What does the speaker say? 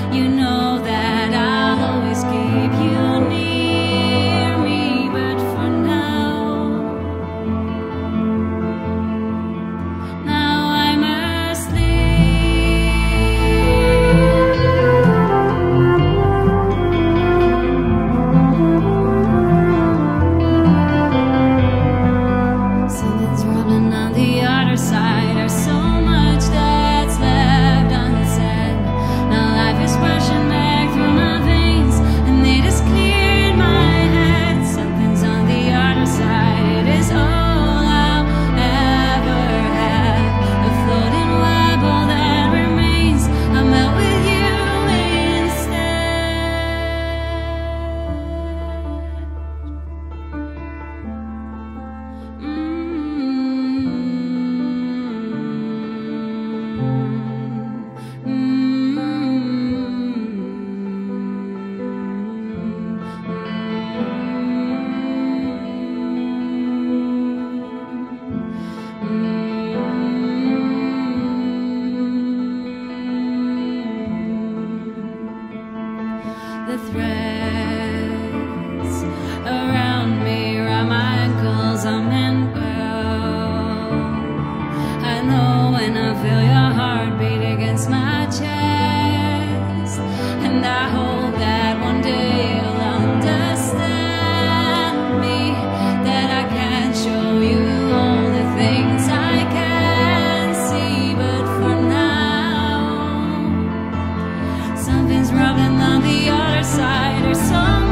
You know that I'll always keep you near me, but for now I must leave. Something's rubbing on the other side. There's so much that's left unsaid. Now life is rushing back through my veins, and it has cleared my head. Something's on the other side. It is all I'll ever have, a floating wobble that remains. I'm out with you the threads around me, around my ankles, I'm in well. I know when I feel your heartbeat against my chest, and I hope that one day you'll understand me, that I can show you all the things I can see. But for now, something's rubbing on the other side. There's so